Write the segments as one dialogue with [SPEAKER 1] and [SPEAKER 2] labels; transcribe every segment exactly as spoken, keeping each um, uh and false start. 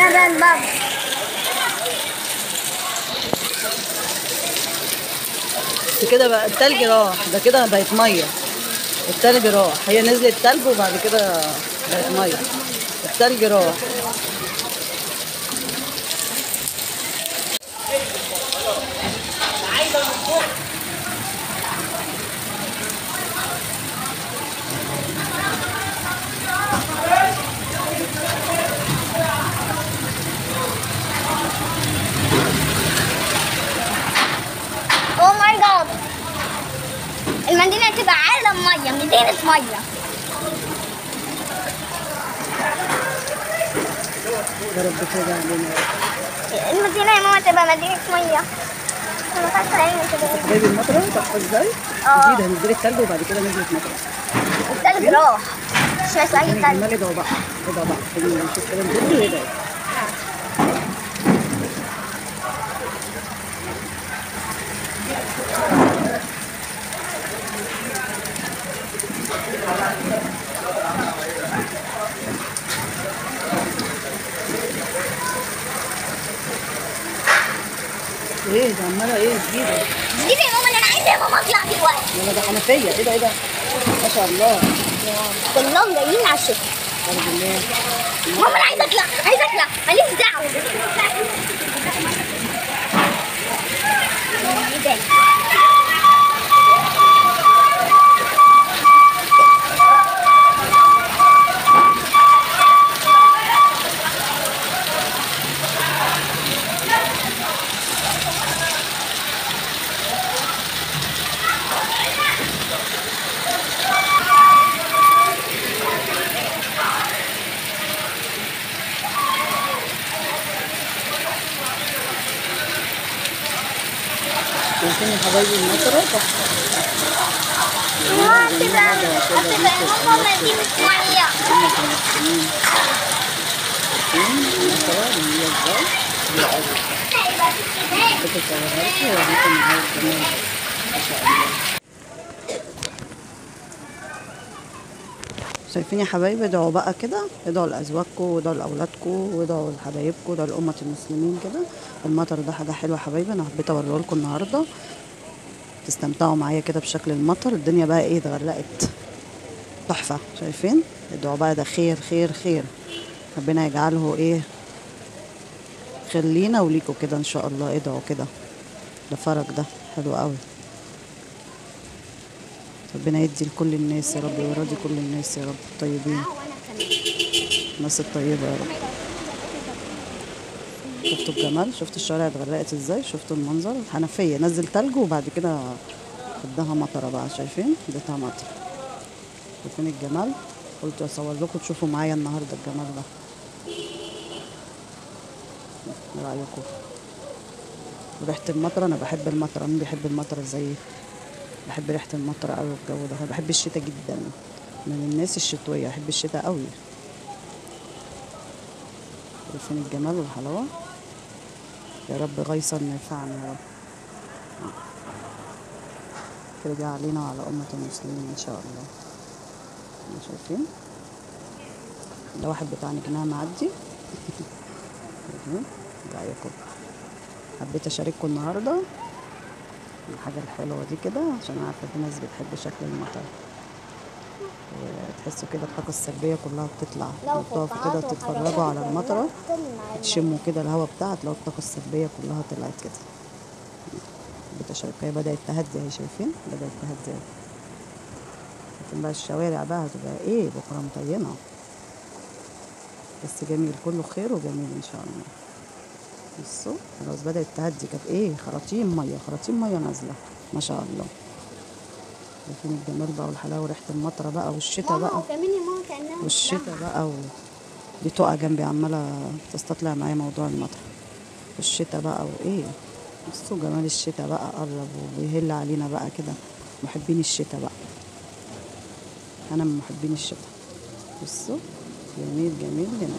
[SPEAKER 1] بان بابا.
[SPEAKER 2] كده بقى التلج راح، ده كده بقت ميه. التلج راح، هي نزلت تلج وبعد كده بقت ميه. التلج راح.
[SPEAKER 1] اوه ماي جاد، المدينة تبقى عالم مية، مدينة مية.
[SPEAKER 2] يا رب ترجع علينا.
[SPEAKER 1] المدينة يا ماما تبقى مدينة مية. انا فاكرة عيني كده.
[SPEAKER 2] حبايبي المطره تحفه ازاي؟
[SPEAKER 1] اه
[SPEAKER 2] جديده نزلت تلج وبعد كده نزلت مطره.
[SPEAKER 1] التلج راح، مش شايفة أي تلج.
[SPEAKER 2] الجمال ادعوا بقى، ادعوا بقى، خلينا نشوف كده الفيديو وادعوا. ايه ده عماله ايه جديده؟
[SPEAKER 1] جديدة يا ماما، أنا عايزة يا ماما أطلع دلوقتي.
[SPEAKER 2] ولا ده حنفيه؟ ايه ده ايه ده؟ ما شاء الله.
[SPEAKER 1] كلهم جايين على الشتاء.
[SPEAKER 2] الحمد لله.
[SPEAKER 1] ماما أنا عايزة أطلع، عايزة أطلع، ماليش دعوة.
[SPEAKER 2] شايفين يا حبايبي المطره تحفه.
[SPEAKER 1] ماما هتبقى هتبقى ماما مدينة مية.
[SPEAKER 2] المطره اللي هي ازاي؟ حلوه قوي. كنت اصورها لكم ووريكم معايا الجمال ده. ما شاء الله. شايفين يا حبايبي؟ ادعوا بقى كده، ادعوا لازواجكم وادعوا لاولادكم وادعوا لحبايبكم وادعوا لامه المسلمين كده. المطر ده حاجه حلوه يا حبايبي، انا حبيت اوريه لكم النهارده تستمتعوا معايا كده بشكل المطر. الدنيا بقى ايه اتغرقت، تحفه. شايفين؟ ادعوا بقى، ده خير خير خير، ربنا يجعله ايه خير لينا وليكوا كده ان شاء الله. ادعوا كده، ده فرج، ده حلو قوي. ربنا يدي لكل الناس يا رب، ويرضي كل الناس يا رب الطيبين، الناس الطيبة يا رب. شفتوا الجمال؟ شفتوا الشوارع اتغرقت ازاي؟ شفتوا المنظر؟ الحنفية نزل تلج وبعد كده اداها مطرة بقى. شايفين؟ اديتها مطر. شايفين الجمال؟ قلت اصور لكم تشوفوا معايا النهارده الجمال ده. ايه رأيكم؟ وريحة المطر، انا بحب المطر. مين بيحب المطر زيي؟ بحب ريحة المطر قوي والجو ده. بحب الشتاء جدا، من الناس الشتوية، بحب الشتاء قوي. شايفين الجمال والحلاوة؟ يا رب غيثا نافعا يا رب. ترجع علينا وعلى أمة المسلمين إن شاء الله. شايفين؟ ده واحد بتاع نجناه معدي. رأيكم؟ حبيت أشارككم النهاردة الحاجة الحلوة دي كده، عشان عارفة في ناس بتحب شكل المطر وتحسوا كده الطاقة السلبية كلها بتطلع. لو بتقفوا كده وتتفرجوا على المطرة تشموا كده الهواء بتاعها، تلاقوا الطاقة السلبية كلها طلعت كده. بتشاركوا، هي بدأت تهدي اهي. شايفين؟ بدأت تهدي اهي. شايفين بقى الشوارع بقى هتبقى ايه بكرة مطينة، بس جميل، كله خير وجميل ان شاء الله. بصوا خلاص بدأت تهدي، كانت ايه خراطيم مية، خراطيم مية نازلة ما شاء الله. شايفين الجمال بقى والحلاوة وريحة المطرة بقى والشتا بقى والشتا بقى و... دي تقع جنبي عمالة تستطلع معايا موضوع المطر والشتا بقى وايه. بصوا جمال الشتا بقى قرب وبيهل علينا بقى كده. محبين الشتا بقى، انا من محبين الشتا. بصوا جميل جميل جميل.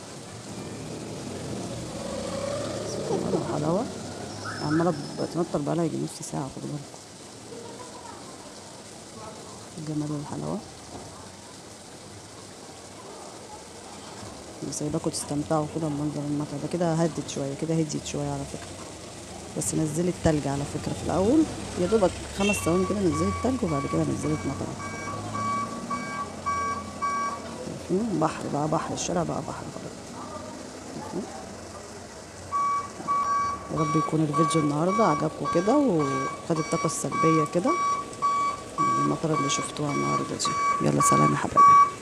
[SPEAKER 2] حلاوة عمالة بتمطر بقالها يجي نص ساعة. خدوا بالكم الجمال والحلاوة. سايباكوا تستمتعوا كده بمنظر المطر ده. كده هدت شويه، كده هديت شويه على فكره، بس نزلت تلج على فكره في الاول، يا دوبك خمس ثواني كده نزلت تلج وبعد كده نزلت مطر. بحر بقى، بحر الشارع بقى بحر خلاص. يا رب يكون الفيديو النهارده عجبكم كده وخد الطاقه السلبيه كده المطر اللي شفتوها النهارده دي. يلا سلام يا حبايبي.